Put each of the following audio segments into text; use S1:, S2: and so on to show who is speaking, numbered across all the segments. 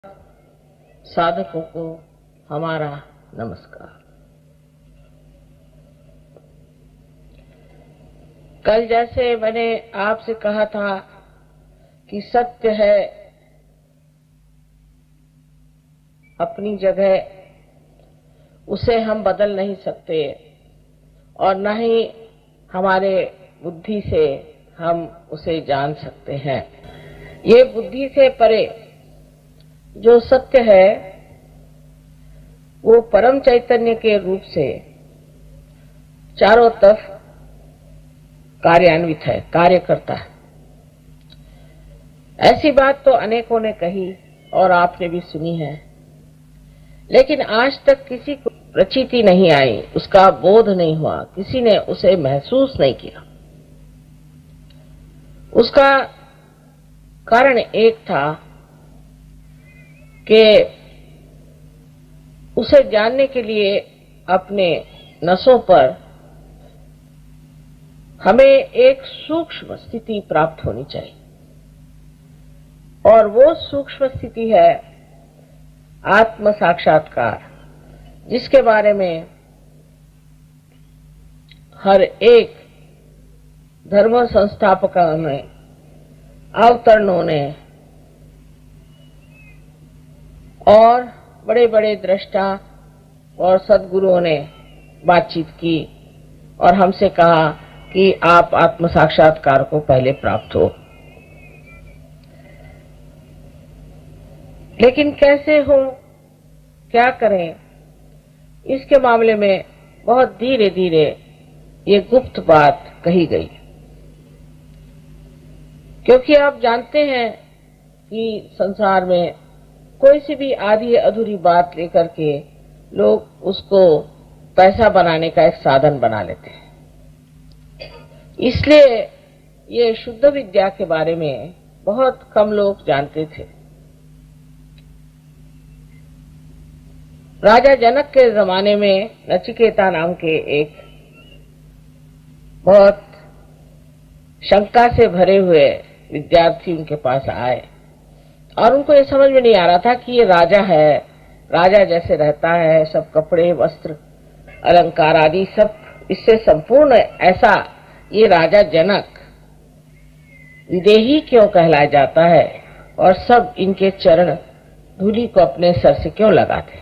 S1: साधकों को हमारा नमस्कार। कल जैसे मैंने आपसे कहा था कि सत्य है अपनी जगह, उसे हम बदल नहीं सकते और न ही हमारे बुद्धि से हम उसे जान सकते हैं। ये बुद्धि से परे जो सत्य है वो परम चैतन्य के रूप से चारों तरफ कार्यान्वित है, कार्य करता है। ऐसी बात तो अनेकों ने कही और आपने भी सुनी है, लेकिन आज तक किसी को प्रचीति नहीं आई, उसका बोध नहीं हुआ, किसी ने उसे महसूस नहीं किया। उसका कारण एक था कि उसे जानने के लिए अपने नसों पर हमें एक सूक्ष्म स्थिति प्राप्त होनी चाहिए, और वो सूक्ष्म स्थिति है आत्म साक्षात्कार, जिसके बारे में हर एक धर्म संस्थापकों ने, अवतरणों ने और बड़े बड़े दृष्टा और सद्गुरुओं ने बातचीत की और हमसे कहा कि आप आत्म साक्षात्कार को पहले प्राप्त हो। लेकिन कैसे हो, क्या करें, इसके मामले में बहुत धीरे धीरे ये गुप्त बात कही गई। क्योंकि आप जानते हैं कि संसार में कोई सी भी आधी अधूरी बात लेकर के लोग उसको पैसा बनाने का एक साधन बना लेते हैं। इसलिए ये शुद्ध विद्या के बारे में बहुत कम लोग जानते थे। राजा जनक के जमाने में नचिकेता नाम के एक बहुत शंका से भरे हुए विद्यार्थी उनके पास आए और उनको ये समझ में नहीं आ रहा था कि ये राजा है, राजा जैसे रहता है, सब कपड़े वस्त्र अलंकार आदि सब इससे संपूर्ण, ऐसा ये राजा जनक विदेही क्यों कहलाया जाता है और सब इनके चरण धूलि को अपने सर से क्यों लगाते।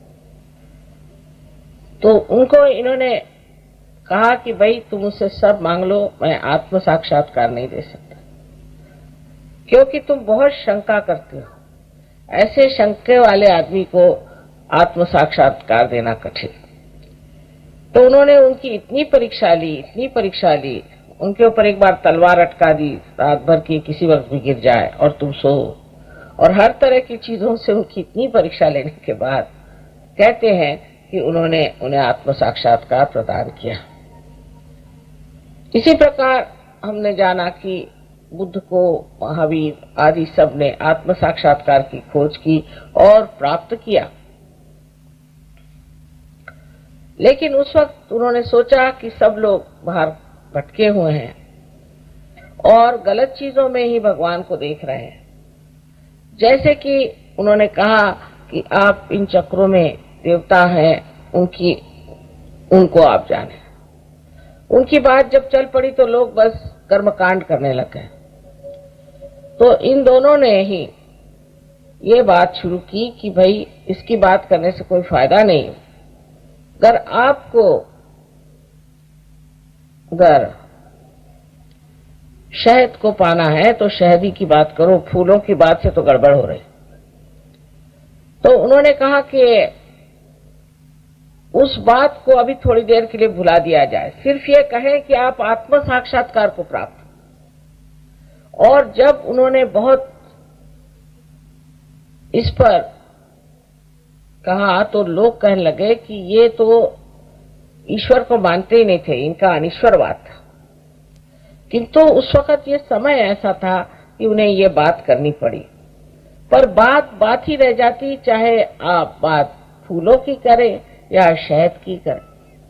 S1: तो उनको इन्होंने कहा कि भाई तुम मुझसे सब मांग लो, मैं आत्म साक्षात्कार नहीं दे सकता, क्योंकि तुम बहुत शंका करते हो। ऐसे शंके वाले आदमी को आत्म साक्षात्कार देना कठिन। तो उन्होंने उनकी इतनी परीक्षा ली, उनके ऊपर एक बार तलवार अटका दी, रात भर की किसी वक्त भी गिर जाए और तुम सो, और हर तरह की चीजों से उनकी इतनी परीक्षा लेने के बाद कहते हैं कि उन्होंने उन्हें आत्म साक्षात्कार प्रदान किया। इसी प्रकार हमने जाना कि बुद्ध को, महावीर आदि सब ने आत्म साक्षात्कार की खोज की और प्राप्त किया। लेकिन उस वक्त उन्होंने सोचा कि सब लोग बाहर भटके हुए हैं और गलत चीजों में ही भगवान को देख रहे हैं। जैसे कि उन्होंने कहा कि आप इन चक्रों में देवता हैं, उनको आप जाने। उनकी बात जब चल पड़ी तो लोग बस कर्मकांड करने लगे। तो इन दोनों ने ही ये बात शुरू की कि भाई इसकी बात करने से कोई फायदा नहीं। अगर शहद को पाना है तो शहद ही की बात करो, फूलों की बात से तो गड़बड़ हो रही। तो उन्होंने कहा कि उस बात को अभी थोड़ी देर के लिए भुला दिया जाए, सिर्फ ये कहें कि आप आत्म साक्षात्कार को प्राप्त। और जब उन्होंने बहुत इस पर कहा तो लोग कहने लगे कि ये तो ईश्वर को मानते ही नहीं थे, इनका अनिश्वरवाद था। किंतु उस वक्त ये समय ऐसा था कि उन्हें ये बात करनी पड़ी, पर बात ही रह जाती, चाहे आप बात फूलों की करें या शहद की करें।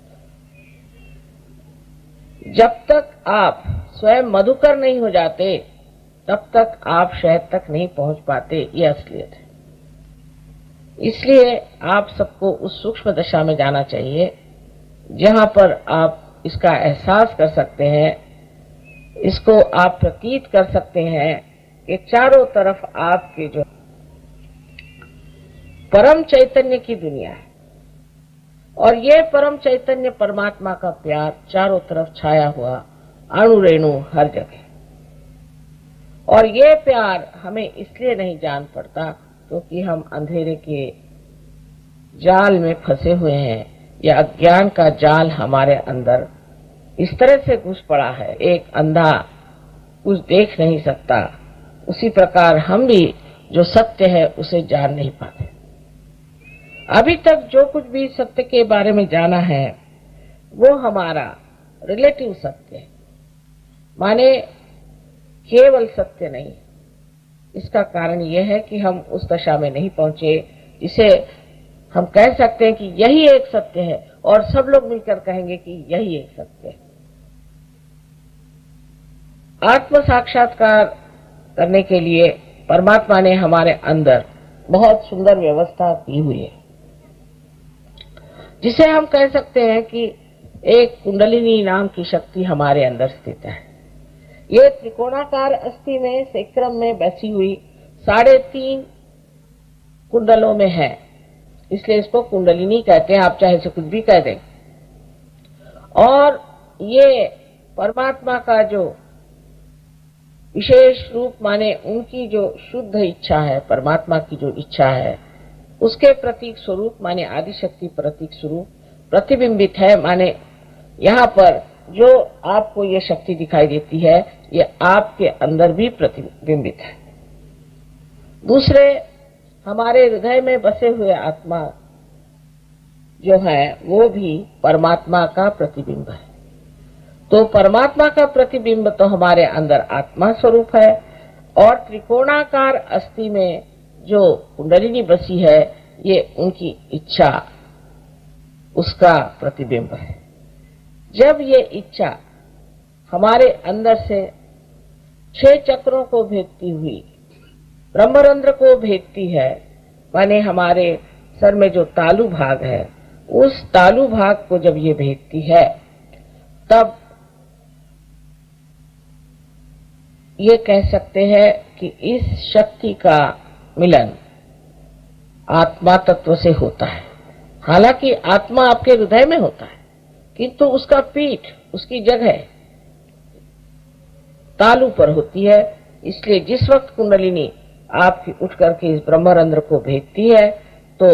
S1: जब तक आप स्वयं मधुकर नहीं हो जाते तब तक आप शहद तक नहीं पहुंच पाते। ये असलियत है। इसलिए आप सबको उस सूक्ष्म दशा में जाना चाहिए जहां पर आप इसका एहसास कर सकते हैं, इसको आप प्रतीत कर सकते हैं कि चारों तरफ आपके जो परम चैतन्य की दुनिया है और ये परम चैतन्य परमात्मा का प्यार चारों तरफ छाया हुआ अणु रेणु हर जगह। और ये प्यार हमें इसलिए नहीं जान पड़ता क्योंकि हम अंधेरे के जाल में फंसे हुए हैं या अज्ञान का जाल हमारे अंदर इस तरह से घुस पड़ा है। एक अंधा कुछ देख नहीं सकता, उसी प्रकार हम भी जो सत्य है उसे जान नहीं पाते। अभी तक जो कुछ भी सत्य के बारे में जाना है वो हमारा रिलेटिव सत्य है, माने केवल सत्य नहीं। इसका कारण यह है कि हम उस दशा में नहीं पहुंचे जिसे हम कह सकते हैं कि यही एक सत्य है और सब लोग मिलकर कहेंगे कि यही एक सत्य है। आत्म साक्षात्कार करने के लिए परमात्मा ने हमारे अंदर बहुत सुंदर व्यवस्था की हुई है, जिसे हम कह सकते हैं कि एक कुंडलिनी नाम की शक्ति हमारे अंदर स्थित है। ये त्रिकोणाकार अस्थि में सेक्रम में बैठी हुई 3.5 कुंडलों में है, इसलिए इसको कुंडलिनी कहते हैं। आप चाहे इसे कुछ भी कह दें। और ये परमात्मा का जो विशेष रूप माने उनकी जो शुद्ध इच्छा है, परमात्मा की जो इच्छा है उसके प्रतीक स्वरूप माने आदिशक्ति प्रतीक स्वरूप प्रतिबिंबित है। माने यहाँ पर जो आपको ये शक्ति दिखाई देती है ये आपके अंदर भी प्रतिबिंबित है। दूसरे, हमारे हृदय में बसे हुए आत्मा जो है वो भी परमात्मा का प्रतिबिंब है। तो परमात्मा का प्रतिबिंब तो हमारे अंदर आत्मा स्वरूप है और त्रिकोणाकार अस्थि में जो कुंडलिनी बसी है ये उनकी इच्छा, उसका प्रतिबिंब है। जब ये इच्छा हमारे अंदर से 6 चक्रों को भेदती हुई ब्रह्मरंध्र को भेदती है, माने हमारे सर में जो तालु भाग है उस तालु भाग को जब ये भेदती है तब ये कह सकते हैं कि इस शक्ति का मिलन आत्मा तत्व से होता है। हालांकि आत्मा आपके हृदय में होता है किंतु उसका पीठ, उसकी जगह तालु पर होती है। इसलिए जिस वक्त कुंडलिनी आपकी उठ करके इस ब्रह्मरंध्र को भेदती है तो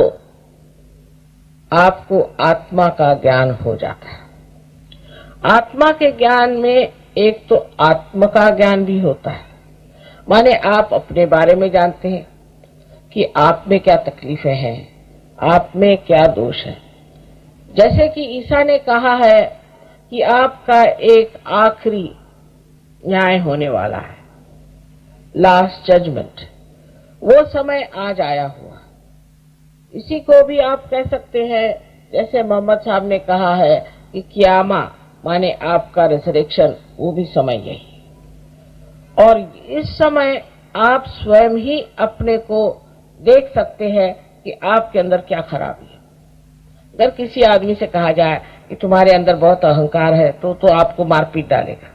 S1: आपको आत्मा का ज्ञान हो जाता है। आत्मा के ज्ञान में एक तो आत्म का ज्ञान भी होता है, माने आप अपने बारे में जानते हैं कि आप में क्या तकलीफें हैं, आप में क्या दोष है। जैसे कि ईसा ने कहा है कि आपका एक आखिरी न्याय होने वाला है, लास्ट जजमेंट, वो समय आज आया हुआ। इसी को भी आप कह सकते हैं जैसे मोहम्मद साहब ने कहा है कि कियामा माने आपका रिजरेक्शन, वो भी समय यही। और इस समय आप स्वयं ही अपने को देख सकते हैं कि आपके अंदर क्या खराबी है। अगर किसी आदमी से कहा जाए कि तुम्हारे अंदर बहुत अहंकार है तो आपको मारपीट डालेगा,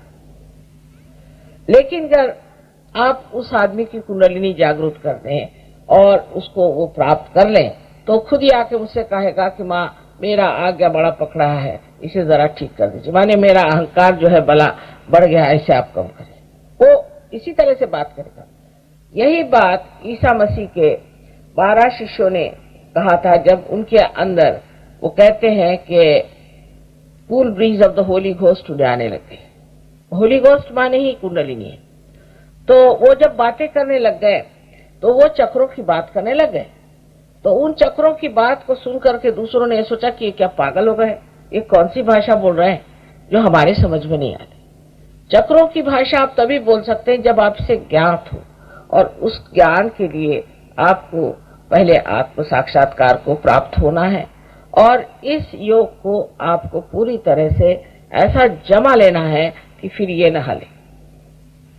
S1: लेकिन अगर आप उस आदमी की कुंडलिनी जागृत कर दें और उसको वो प्राप्त कर लें तो खुद ही आके मुझसे कहेगा कि माँ मेरा आज्ञा बड़ा पकड़ा है, इसे जरा ठीक कर दीजिए, माने मेरा अहंकार जो है बला बढ़ गया, ऐसे आप कम करें। वो इसी तरह से बात करेगा। यही बात ईसा मसीह के 12 शिष्यों ने कहा था जब उनके अंदर वो कहते हैं कि cool breeze of the Holy Ghost उड़े आने लगे। होली घोस्ट माने ही कुंडलिनी है। तो वो जब बातें करने लग गए तो वो चक्रों की बात करने लग गए। तो उन चक्रों की बात को सुन करके दूसरों ने सोचा कि ये क्या पागल हो गए, ये कौन सी भाषा बोल रहे हैं जो हमारे समझ में नहीं आती। चक्रों की भाषा आप तभी बोल सकते हैं जब आपसे ज्ञात हो, और उस ज्ञान के लिए आपको पहले आत्म साक्षात्कार को प्राप्त होना है और इस योग को आपको पूरी तरह से ऐसा जमा लेना है कि फिर ये न हिले।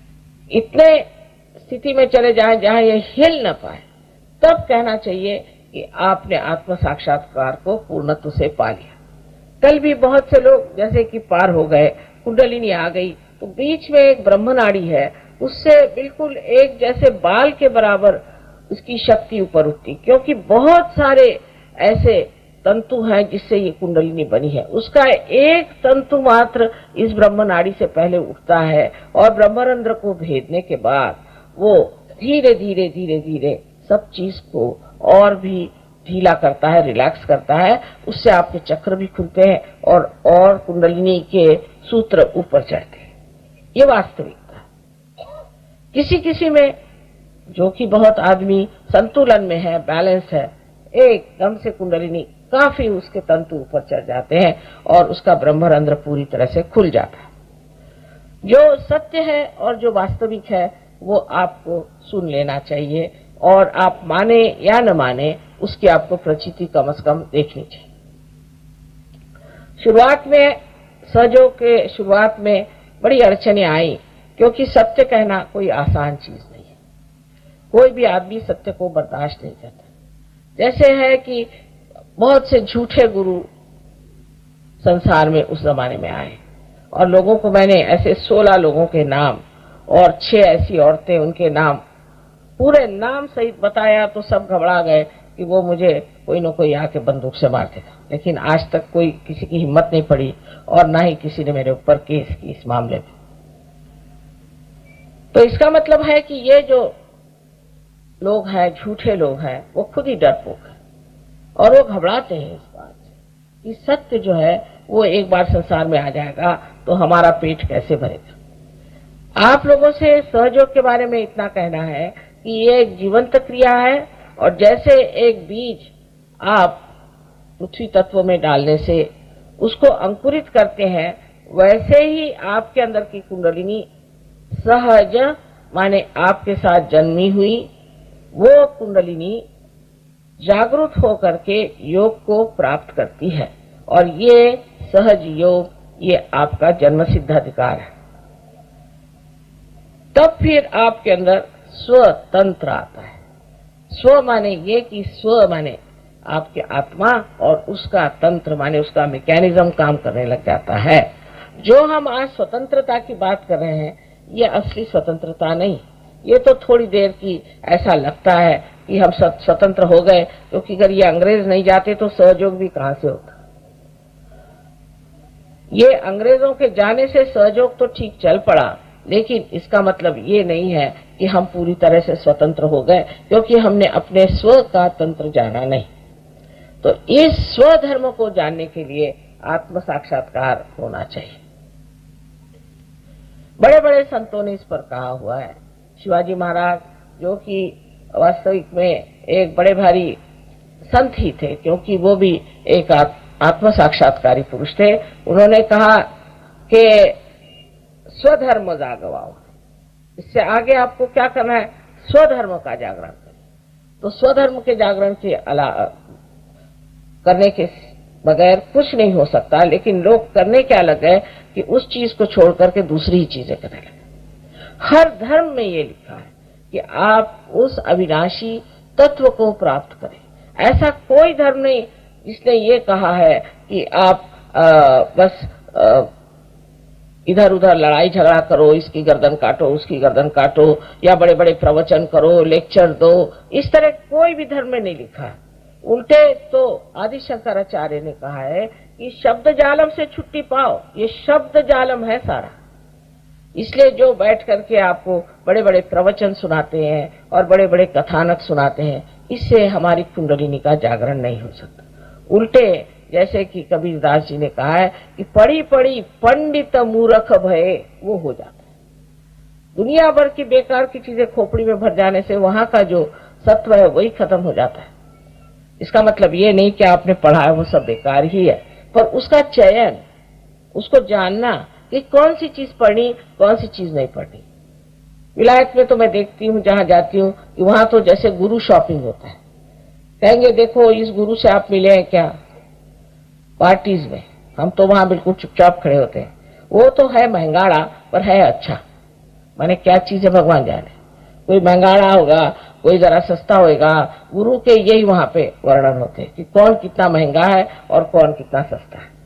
S1: इतने स्थिति में चले जाएं जहां ये हिल न पाए, तब कहना चाहिए कि आपने आत्म साक्षात्कार को पूर्णत्व से पा लिया। कल भी बहुत से लोग जैसे कि पार हो गए, कुंडलिनी आ गई, तो बीच में एक ब्रह्म नाड़ी है, उससे बिल्कुल एक जैसे बाल के बराबर उसकी शक्ति ऊपर उठती, क्योंकि बहुत सारे ऐसे तंतु हैं जिससे ये कुंडलिनी बनी है। उसका एक तंतु मात्र इस ब्रह्म नाड़ी से पहले उठता है और ब्रह्मरंध्र को भेदने के बाद वो धीरे धीरे धीरे धीरे सब चीज को और भी ढीला करता है, रिलैक्स करता है। उससे आपके चक्र भी खुलते हैं और कुंडलिनी के सूत्र ऊपर चढ़ते हैं। ये वास्तविकता है। किसी किसी में जो कि बहुत आदमी संतुलन में है, बैलेंस है, एकदम से कुंडलिनी काफी उसके तंतु ऊपर चढ़ जाते हैं और उसका ब्रह्मरंध्र पूरी तरह से खुल जाता है। जो सत्य है और जो वास्तविक है वो आपको सुन लेना चाहिए और आप माने या न माने उसकी आपको प्रचिति कम से कम देखनी चाहिए। शुरुआत में सहयोग के शुरुआत में बड़ी अड़चनें आई, क्योंकि सत्य कहना कोई आसान चीज नहीं है। कोई भी आदमी सत्य को बर्दाश्त नहीं करता। जैसे है कि बहुत से झूठे गुरु संसार में उस जमाने में आए और लोगों को मैंने ऐसे 16 लोगों के नाम और 6 ऐसी औरतें, उनके नाम पूरे नाम सहित बताया तो सब घबरा गए कि वो मुझे कोई न कोई आके बंदूक से मार देगा। लेकिन आज तक कोई किसी की हिम्मत नहीं पड़ी और ना ही किसी ने मेरे ऊपर केस की इस मामले में। तो इसका मतलब है कि ये जो लोग हैं, झूठे लोग हैं, वो खुद ही डरपोक है और वो घबराते हैं इस बात से कि सत्य जो है वो एक बार संसार में आ जाएगा तो हमारा पेट कैसे भरेगा। आप लोगों से सहयोग के बारे में इतना कहना है कि ये एक जीवंत क्रिया है और जैसे एक बीज आप पृथ्वी तत्व में डालने से उसको अंकुरित करते हैं, वैसे ही आपके अंदर की कुंडलिनी सहज माने आपके साथ जन्मी हुई वो कुंडलिनी जागरूक होकर के योग को प्राप्त करती है और ये सहज योग ये आपका जन्म सिद्ध अधिकार है। तब फिर आपके अंदर स्वतंत्र आता है। स्व माने ये कि स्व माने आपके आत्मा और उसका तंत्र माने उसका मैकेनिज्म काम करने लग जाता है। जो हम आज स्वतंत्रता की बात कर रहे हैं ये असली स्वतंत्रता नहीं, ये तो थोड़ी देर की ऐसा लगता है कि हम स्वतंत्र हो गए, क्योंकि अगर ये अंग्रेज नहीं जाते तो सहयोग भी कहां से होता। ये अंग्रेजों के जाने से सहयोग तो ठीक चल पड़ा, लेकिन इसका मतलब ये नहीं है कि हम पूरी तरह से स्वतंत्र हो गए, क्योंकि हमने अपने स्व का तंत्र जाना नहीं। तो इस स्वधर्म को जानने के लिए आत्म साक्षात्कार होना चाहिए। बड़े बड़े संतों ने इस पर कहा हुआ है। शिवाजी महाराज जो कि वास्तविक में एक बड़े भारी संत ही थे, क्योंकि वो भी एक आत्म साक्षात्कारी पुरुष थे। उन्होंने कहा कि स्वधर्म जागवाओ। इससे आगे आपको क्या करना है? स्वधर्म का जागरण करें। तो स्वधर्म के जागरण के करने के बगैर कुछ नहीं हो सकता, लेकिन लोग करने क्या लगे कि उस चीज को छोड़ करके दूसरी ही चीजें करने लगे। हर धर्म में ये लिखा है कि आप उस अविनाशी तत्व को प्राप्त करें। ऐसा कोई धर्म नहीं जिसने ये कहा है कि आप बस इधर उधर लड़ाई झगड़ा करो, इसकी गर्दन काटो, उसकी गर्दन काटो, या बड़े बड़े प्रवचन करो, लेक्चर दो। इस तरह कोई भी धर्म में नहीं लिखा है। उल्टे तो आदि शंकराचार्य ने कहा है कि शब्द जालम से छुट्टी पाओ। ये शब्द जालम है सारा। इसलिए जो बैठ करके आपको बड़े बड़े प्रवचन सुनाते हैं और बड़े बड़े कथानक सुनाते हैं, इससे हमारी कुंडलिनी का जागरण नहीं हो सकता। उल्टे जैसे कि कबीरदास जी ने कहा है कि पढ़ी पढ़ी पंडित मूर्ख भये, वो हो जाता है। दुनिया भर की बेकार की चीजें खोपड़ी में भर जाने से वहां का जो सत्व है वही खत्म हो जाता है। इसका मतलब ये नहीं कि आपने पढ़ा है वो सब बेकार ही है, पर उसका चयन, उसको जानना कि कौन सी चीज पढ़नी, कौन सी चीज नहीं पढ़नी। विलायत में तो मैं देखती हूँ, जहां जाती हूँ, कि वहां तो जैसे गुरु शॉपिंग होता है। कहेंगे देखो इस गुरु से आप मिले हैं क्या? पार्टीज में हम तो वहां बिल्कुल चुपचाप खड़े होते हैं। वो तो है महंगाड़ा, पर है अच्छा। माने क्या चीज है भगवान जाने। कोई महंगाड़ा होगा कोई जरा सस्ता होएगा, गुरु के यही वहां पे वर्णन होते हैं कि कौन कितना महंगा है और कौन कितना सस्ता है।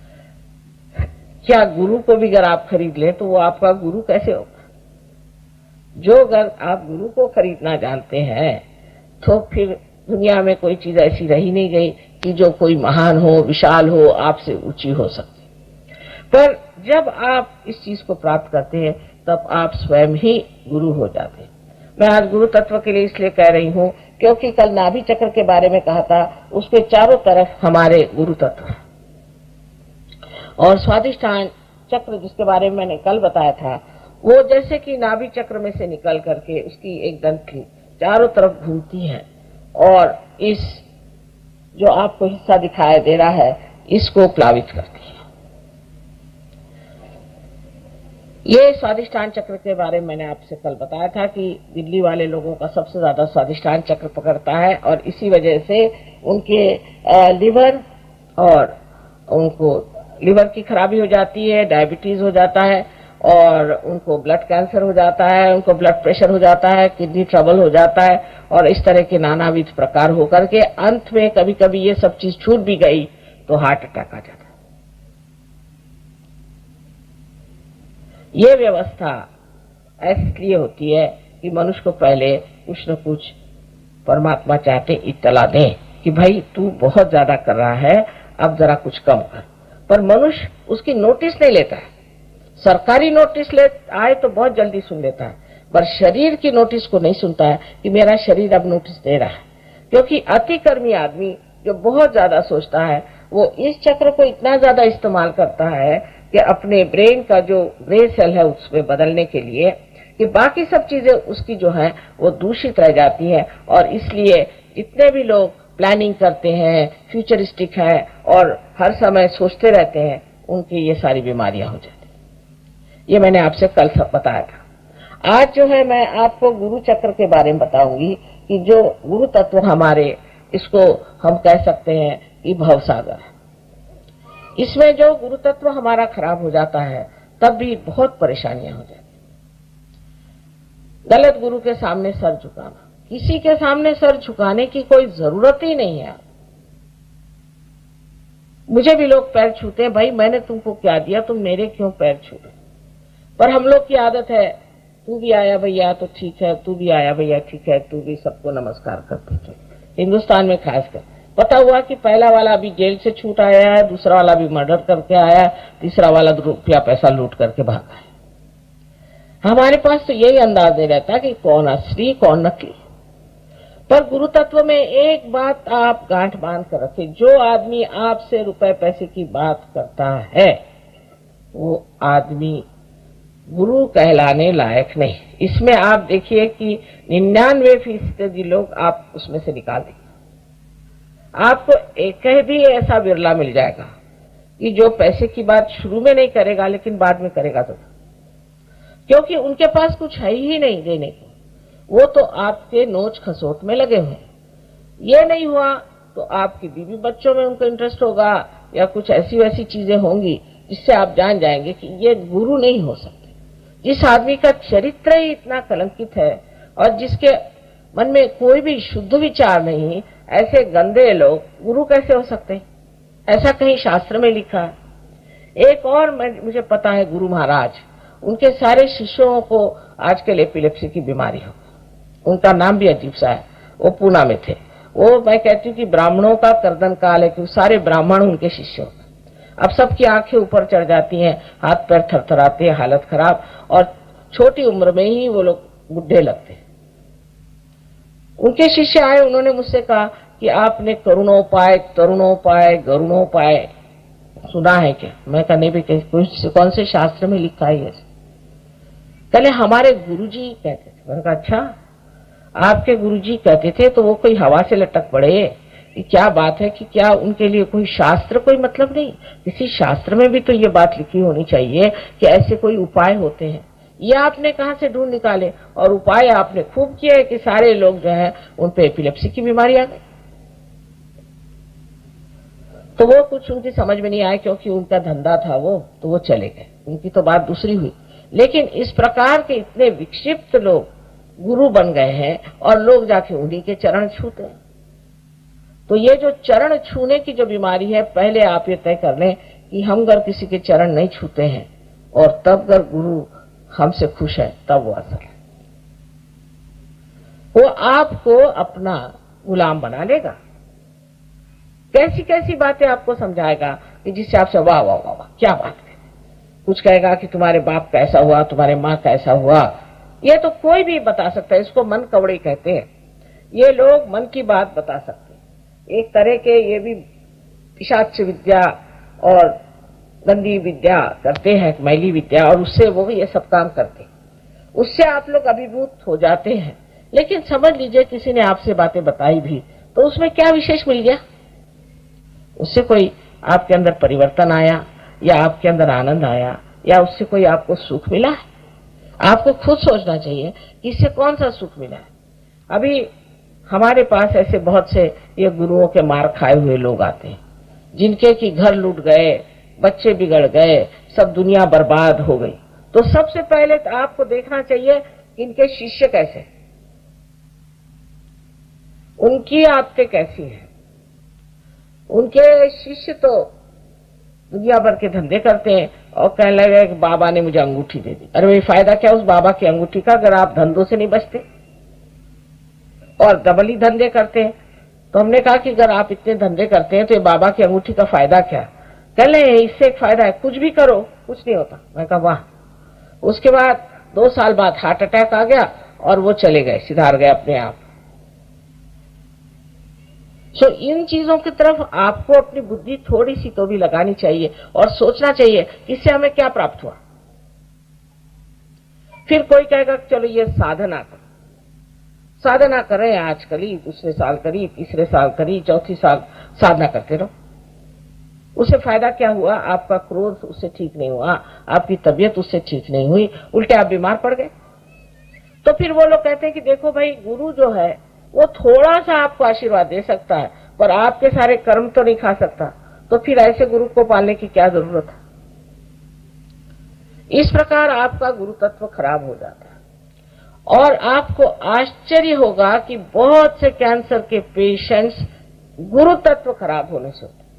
S1: क्या गुरु को भी अगर आप खरीद लें तो वो आपका गुरु कैसे होगा? जो अगर आप गुरु को खरीदना जानते हैं तो फिर दुनिया में कोई चीज ऐसी रही नहीं गई कि जो कोई महान हो, विशाल हो, आपसे ऊंची हो सकती। पर जब आप इस चीज को प्राप्त करते हैं तब आप स्वयं ही गुरु हो जाते हैं। मैं आज गुरु तत्व के लिए इसलिए कह रही हूं क्योंकि कल नाभि चक्र के बारे में कहा था, उसके चारों तरफ हमारे गुरु तत्व है। और स्वाधिष्ठान चक्र जिसके बारे में मैंने कल बताया था, वो जैसे कि नाभि चक्र में से निकल करके उसकी एक ग्रंथि चारों तरफ घूमती है और इस जो आपको हिस्सा दिखाई दे रहा है इसको प्लावित करती है। ये स्वाधिष्ठान चक्र के बारे में मैंने आपसे कल बताया था कि दिल्ली वाले लोगों का सबसे ज्यादा स्वाधिष्ठान चक्र पकड़ता है और इसी वजह से उनके लिवर और उनको लिवर की खराबी हो जाती है, डायबिटीज हो जाता है और उनको ब्लड कैंसर हो जाता है, उनको ब्लड प्रेशर हो जाता है, किडनी ट्रबल हो जाता है और इस तरह के नानाविध प्रकार होकर के अंत में कभी कभी ये सब चीज छूट भी गई तो हार्ट अटैक आ जाता है। ये व्यवस्था इसलिए होती है कि मनुष्य को पहले कुछ न कुछ परमात्मा चाहते इत्तला दें कि भाई तू बहुत ज्यादा कर रहा है, अब जरा कुछ कम कर। पर मनुष्य उसकी नोटिस नहीं लेता है। सरकारी नोटिस ले आए तो बहुत जल्दी सुन लेता है, पर शरीर की नोटिस को नहीं सुनता है कि मेरा शरीर अब नोटिस दे रहा है। क्योंकि अतिकर्मी आदमी जो बहुत ज्यादा सोचता है वो इस चक्र को इतना ज्यादा इस्तेमाल करता है कि अपने ब्रेन का जो ग्रे सेल है उसमें बदलने के लिए कि बाकी सब चीजें उसकी जो है वो दूषित रह जाती है। और इसलिए जितने भी लोग प्लानिंग करते हैं, फ्यूचरिस्टिक है और हर समय सोचते रहते हैं, उनकी ये सारी बीमारियां हो जाती हैं। ये मैंने आपसे कल सब बताया था। आज जो है मैं आपको गुरु चक्र के बारे में बताऊंगी कि जो गुरु तत्व हमारे, इसको हम कह सकते हैं कि भवसागर है। इसमें जो गुरु तत्व हमारा खराब हो जाता है तब भी बहुत परेशानियां हो जाती। गलत गुरु के सामने सर झुकाना, किसी के सामने सर झुकाने की कोई जरूरत ही नहीं है। मुझे भी लोग पैर छूते हैं, भाई मैंने तुमको क्या दिया, तुम मेरे क्यों पैर छू रहे? पर हम लोग की आदत है, तू भी आया भैया तो ठीक है, तू भी आया भैया ठीक है, तू भी सबको नमस्कार करते थे। हिंदुस्तान में खासकर पता हुआ कि पहला वाला अभी जेल से छूट आया है, दूसरा वाला भी मर्डर करके आया, तीसरा वाला रुपया पैसा लूट करके भागा है। हमारे पास तो यही अंदाज नहीं रहता कि कौन असली कौन नकली। पर गुरु तत्व में एक बात आप गांठ बांध कर रखें, जो आदमी आपसे रुपए पैसे की बात करता है वो आदमी गुरु कहलाने लायक नहीं। इसमें आप देखिए कि 99% लोग आप उसमें से निकाल देंगे। आपको एक भी ऐसा विरला मिल जाएगा कि जो पैसे की बात शुरू में नहीं करेगा लेकिन बाद में करेगा तो, क्योंकि उनके पास कुछ है ही नहीं देने को। वो तो आपके नोच खसोट में लगे हुए। ये नहीं हुआ तो आपकी बीवी बच्चों में उनको इंटरेस्ट होगा या कुछ ऐसी वैसी चीजें होंगी जिससे आप जान जाएंगे कि ये गुरु नहीं हो सकते। जिस आदमी का चरित्र ही इतना कलंकित है और जिसके मन में कोई भी शुद्ध विचार नहीं, ऐसे गंदे लोग गुरु कैसे हो सकते हैं? ऐसा कहीं शास्त्र में लिखा है। एक और मुझे पता है, गुरु महाराज, उनके सारे शिष्यों को आजकल एपिलेप्सी की बीमारी हो। उनका नाम भी अजीब सा है। वो पूना में थे। वो मैं कहती हूँ कि ब्राह्मणों का कर्दन काल है, क्योंकि सारे ब्राह्मण उनके शिष्य होते। अब सबकी आंखें ऊपर चढ़ जाती हैं, हाथ पैर थरथराते हैं, हालत खराब, और छोटी उम्र में ही वो लोग बुढ़े लगते हैं। उनके शिष्य आए, उन्होंने मुझसे कहा कि आपने करुणोपाय, तरुणोपाय, गरुणोपाय सुना है क्या? मैं कहा नहीं भी, कौन से शास्त्र में लिखा है? पहले हमारे गुरुजी कहते थे। मैंने कहा अच्छा, आपके गुरुजी कहते थे तो वो कोई हवा से लटक पड़े? क्या बात है कि क्या उनके लिए कोई शास्त्र कोई मतलब नहीं? किसी शास्त्र में भी तो ये बात लिखी होनी चाहिए कि ऐसे कोई उपाय होते हैं। ये आपने कहां से ढूंढ निकाले? और उपाय आपने खूब किया है कि सारे लोग जो है उन पे एपिलेप्सी की बीमारी आ गई। तो वो कुछ उनकी समझ में नहीं आया, क्योंकि उनका धंधा था वो, तो वो चले गए। उनकी तो बात दूसरी हुई। लेकिन इस प्रकार के इतने विक्षिप्त लोग गुरु बन गए हैं और लोग जाके उन्हीं के चरण छूते हैं। तो ये जो चरण छूने की जो बीमारी है, पहले आप ये तय कर लें कि हम अगर किसी के चरण नहीं छूते हैं और तब अगर गुरु हमसे खुश है, तब वो असल है। वो आपको अपना गुलाम बना लेगा, कैसी कैसी बातें आपको समझाएगा कि जिससे आपसे वाह वाह वाह वाह क्या बात है। कुछ कहेगा कि तुम्हारे बाप कैसा हुआ, तुम्हारे माँ कैसा हुआ, ये तो कोई भी बता सकता है। इसको मन कवड़े कहते हैं। ये लोग मन की बात बता सकते हैं। एक तरह के ये भी पिशाच विद्या और गंदी विद्या करते हैं, मैली विद्या, और उससे वो ये सब काम करते हैं। उससे आप लोग अभिभूत हो जाते हैं। लेकिन समझ लीजिए किसी ने आपसे बातें बताई भी, तो उसमें क्या विशेष मिल गया? उससे कोई आपके अंदर परिवर्तन आया, या आपके अंदर आनंद आया, या उससे कोई आपको सुख मिला है? आपको खुद सोचना चाहिए कि इससे कौन सा सुख मिला है। अभी हमारे पास ऐसे बहुत से ये गुरुओं के मार खाए हुए लोग आते हैं, जिनके कि घर लूट गए, बच्चे बिगड़ गए, सब दुनिया बर्बाद हो गई। तो सबसे पहले तो आपको देखना चाहिए कि इनके शिष्य कैसे, उनकी आदतें कैसी हैं। उनके शिष्य तो दुनिया भर के धंधे करते हैं और कहने लगे कि बाबा ने मुझे अंगूठी दे दी। अरे भाई, फायदा क्या उस बाबा की अंगूठी का, अगर आप धंधों से नहीं बचते और डबल ही धंधे करते हैं। तो हमने कहा कि अगर आप इतने धंधे करते हैं तो ये बाबा की अंगूठी का फायदा क्या? कह ले इससे एक फायदा है, कुछ भी करो कुछ नहीं होता। मैं कहा वाह। उसके बाद 2 साल बाद हार्ट अटैक आ गया और वो चले गए, सुधार गए अपने आप। तो इन चीजों की तरफ आपको अपनी बुद्धि थोड़ी सी तो भी लगानी चाहिए और सोचना चाहिए कि इससे हमें क्या प्राप्त हुआ। फिर कोई कहेगा चलो ये साधना करो, साधना करें, आज करी, दूसरे साल करी, तीसरे साल करी, चौथी साल साधना करते रहो। उससे फायदा क्या हुआ? आपका क्रोध उससे ठीक नहीं हुआ, आपकी तबीयत उससे ठीक नहीं हुई, उल्टे आप बीमार पड़ गए। तो फिर वो लोग कहते हैं कि देखो भाई, गुरु जो है वो थोड़ा सा आपको आशीर्वाद दे सकता है, पर आपके सारे कर्म तो नहीं खा सकता। तो फिर ऐसे गुरु को पालने की क्या जरूरत है? इस प्रकार आपका गुरु तत्व खराब हो जाता है। और आपको आश्चर्य होगा कि बहुत से कैंसर के पेशेंट्स गुरु तत्व खराब होने से होते।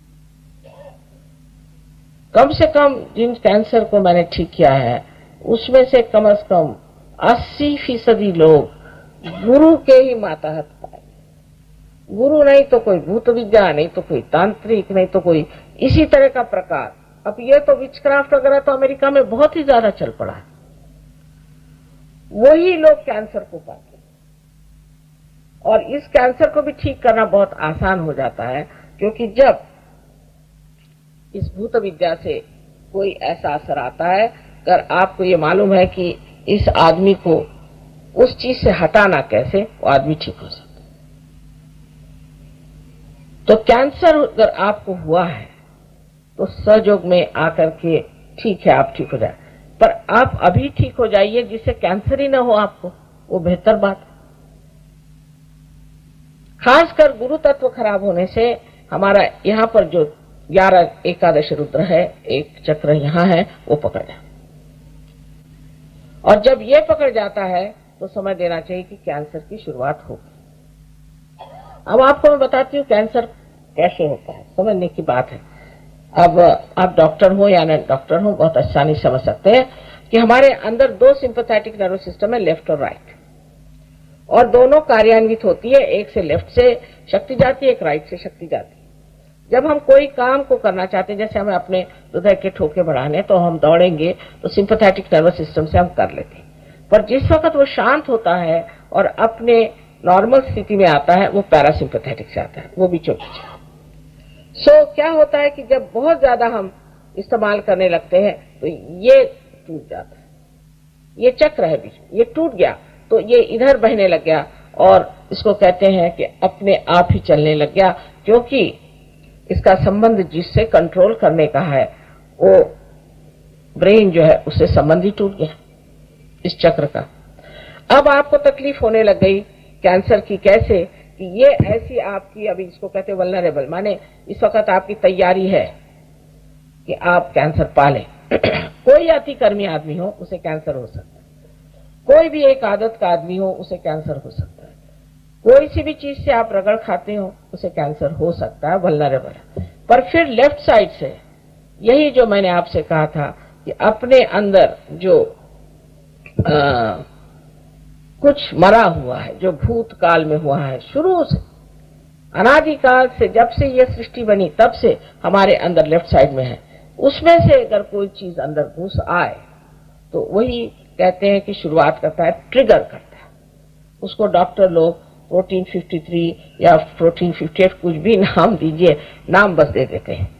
S1: कम से कम जिन कैंसर को मैंने ठीक किया है, उसमें से कम 80% लोग गुरु के ही माताहत पाए। गुरु नहीं तो कोई भूत विद्या, नहीं तो कोई तांत्रिक, नहीं तो कोई इसी तरह का प्रकार। अब ये तो विचक्राफ्ट वगैरह तो अमेरिका में बहुत ही ज्यादा चल पड़ा है। वही लोग कैंसर को पाते, और इस कैंसर को भी ठीक करना बहुत आसान हो जाता है, क्योंकि जब इस भूत विद्या से कोई ऐसा असर आता है, अगर आपको ये मालूम है कि इस आदमी को उस चीज से हटाना कैसे, वो आदमी ठीक हो सकता है। तो कैंसर अगर आपको हुआ है तो सहयोग में आकर के ठीक है, आप ठीक हो जाए, पर आप अभी ठीक हो जाइए जिससे कैंसर ही ना हो आपको, वो बेहतर बात है। खासकर गुरु तत्व खराब होने से हमारा यहाँ पर जो 11 एकादश रुद्र है, एक चक्र यहाँ है, वो पकड़ जाए। और जब ये पकड़ जाता है तो समझ देना चाहिए कि कैंसर की शुरुआत होगी। अब आपको मैं बताती हूँ कैंसर कैसे होता है, समझने की बात है। अब आप डॉक्टर हो या न डॉक्टर हो, बहुत आसानी समझ सकते हैं कि हमारे अंदर 2 सिंपैथेटिक नर्वस सिस्टम है, लेफ्ट और राइट, और दोनों कार्यान्वित होती है। एक से लेफ्ट से शक्ति जाती है, एक राइट से शक्ति जाती है। जब हम कोई काम को करना चाहते हैं, जैसे हमें अपने हृदय के ठोके बढ़ाने, तो हम दौड़ेंगे तो सिंपैथेटिक नर्वस सिस्टम से हम कर लेते हैं। पर जिस वक्त वो शांत होता है और अपने नॉर्मल स्थिति में आता है, वो पैरासिम्पैथेटिक से आता है, वो बीचों बीच। सो क्या होता है कि जब बहुत ज्यादा हम इस्तेमाल करने लगते हैं तो ये टूट जाता है, ये चक्र है बीच में, ये टूट गया तो ये इधर बहने लग गया, और इसको कहते हैं कि अपने आप ही चलने लग गया, क्योंकि इसका संबंध जिससे कंट्रोल करने का है, वो ब्रेन जो है उससे संबंध ही टूट गया इस चक्र का। अब आपको तकलीफ होने लग गई कैंसर की, कैसे कि ये ऐसी आपकी, अभी इसको कहते हैं वल्नरेबल, माने इस वक्त आपकी तैयारी है कि आप कैंसर पाले। कोई अतिकर्मी आदमी हो, उसे कैंसर हो सकता है। कोई भी एक आदत का आदमी हो उसे कैंसर हो सकता है। कोई सी भी चीज से आप रगड़ खाते हो उसे कैंसर हो सकता है, वल्नरेबल है। पर फिर लेफ्ट साइड से यही जो मैंने आपसे कहा था कि अपने अंदर जो कुछ मरा हुआ है, जो भूतकाल में हुआ है, शुरू से अनादिकाल से, जब से ये सृष्टि बनी तब से हमारे अंदर लेफ्ट साइड में है, उसमें से अगर कोई चीज अंदर घुस आए तो वही कहते हैं कि शुरुआत करता है, ट्रिगर करता है। उसको डॉक्टर लोग प्रोटीन 53 या प्रोटीन 58 कुछ भी नाम दीजिए, नाम बस दे देते हैं।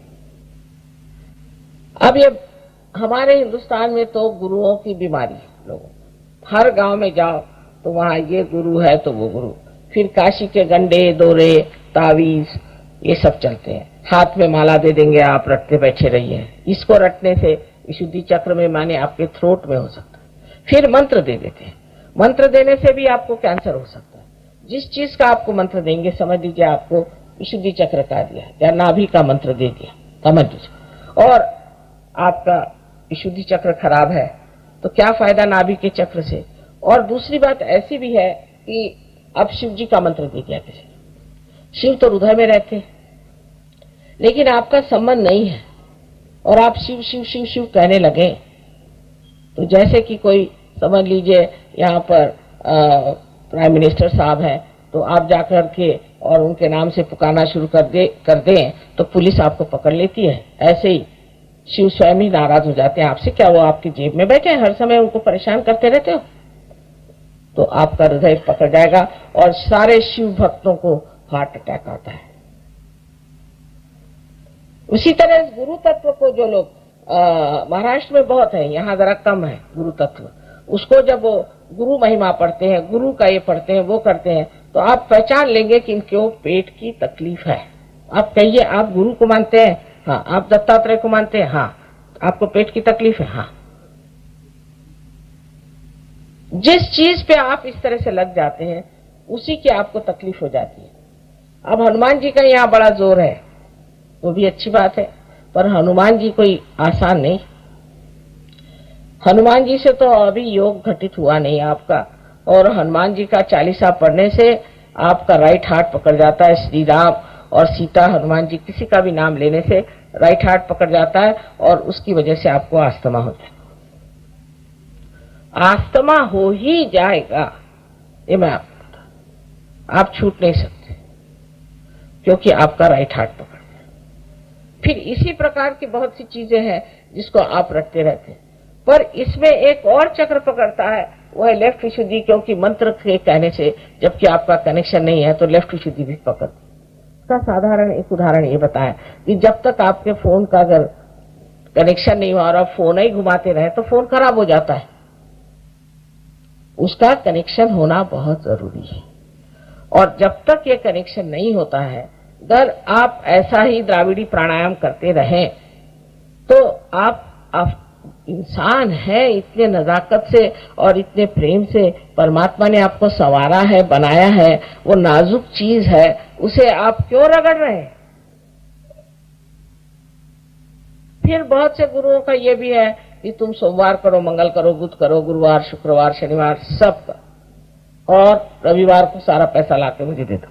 S1: अब ये हमारे हिंदुस्तान में तो गुरुओं की बीमारी, लोगों हर गांव में जाओ तो वहां ये गुरु है तो वो गुरु, फिर काशी के गंडे दोरे तावीज ये सब चलते हैं, हाथ में माला दे देंगे, आप रटते बैठे रहिए। इसको रटने से विशुद्धि चक्र में माने आपके थ्रोट में हो सकता है। फिर मंत्र दे देते हैं, मंत्र देने से भी आपको कैंसर हो सकता है। जिस चीज का आपको मंत्र देंगे, समझ लीजिए आपको विशुद्धि चक्र का दिया या नाभि का मंत्र दे दिया, समझ लीजिए, और आपका विशुद्धि चक्र खराब है तो क्या फायदा नाभि के चक्र से। और दूसरी बात ऐसी भी है कि अब शिव जी का मंत्र दे दिया किसी, शिव तो हृदय में रहते लेकिन आपका संबंध नहीं है और आप शिव शिव शिव शिव कहने लगे, तो जैसे कि कोई समझ लीजिए यहाँ पर प्राइम मिनिस्टर साहब हैं तो आप जाकर के और उनके नाम से पुकारना शुरू कर दें तो पुलिस आपको पकड़ लेती है। ऐसे ही शिव स्वयं ही नाराज हो जाते हैं आपसे, क्या वो आपकी जेब में बैठे हर समय उनको परेशान करते रहते हो, तो आपका हृदय पकड़ जाएगा और सारे शिव भक्तों को हार्ट अटैक आता है। उसी तरह इस गुरु तत्व को जो लोग महाराष्ट्र में बहुत है, यहाँ जरा कम है गुरु तत्व, उसको जब वो गुरु महिमा पढ़ते हैं, गुरु का ये पढ़ते हैं, वो करते हैं, तो आप पहचान लेंगे कि इनको पेट की तकलीफ है। आप कहिए आप गुरु को मानते हैं, हाँ। आप दत्तात्रेय को मानते हैं, हाँ। आपको पेट की तकलीफ है, हाँ। जिस चीज पे आप इस तरह से लग जाते हैं उसी की आपको तकलीफ हो जाती है। अब हनुमान जी का यहाँ बड़ा जोर है, वो भी अच्छी बात है, पर हनुमान जी कोई आसान नहीं। हनुमान जी से तो अभी योग घटित हुआ नहीं आपका, और हनुमान जी का चालीसा पढ़ने से आपका राइट हार्ट पकड़ जाता है। श्री राम और सीता, हनुमान जी किसी का भी नाम लेने से राइट हार्ट पकड़ जाता है और उसकी वजह से आपको अस्थमा होता है। अस्थमा हो ही जाएगा, ये मैं आपको बता, आप छूट नहीं सकते क्योंकि आपका राइट हार्ट पकड़। फिर इसी प्रकार की बहुत सी चीजें हैं जिसको आप रटते रहते हैं, पर इसमें एक और चक्र पकड़ता है, वह है लेफ्ट विशुद्धि, क्योंकि मंत्र के कहने से जबकि आपका कनेक्शन नहीं है तो लेफ्ट विशुद्धि भी पकड़ती। इसका साधारण एक उदाहरण ये बताएं कि जब तक आपके फोन का अगर कनेक्शन नहीं हुआ और आप फोन ही घुमाते रहे तो फोन खराब हो जाता है। उसका कनेक्शन होना बहुत जरूरी है, और जब तक ये कनेक्शन नहीं होता है, अगर आप ऐसा ही द्राविड़ी प्राणायाम करते रहें तो आप इंसान है, इतने नजाकत से और इतने प्रेम से परमात्मा ने आपको संवारा है, बनाया है, वो नाजुक चीज है, उसे आप क्यों रगड़ रहे हैं। फिर बहुत से गुरुओं का ये भी है कि तुम सोमवार करो, मंगल करो, बुध करो, गुरुवार, शुक्रवार, शनिवार सब करो, और रविवार को सारा पैसा लाके मुझे दे दो।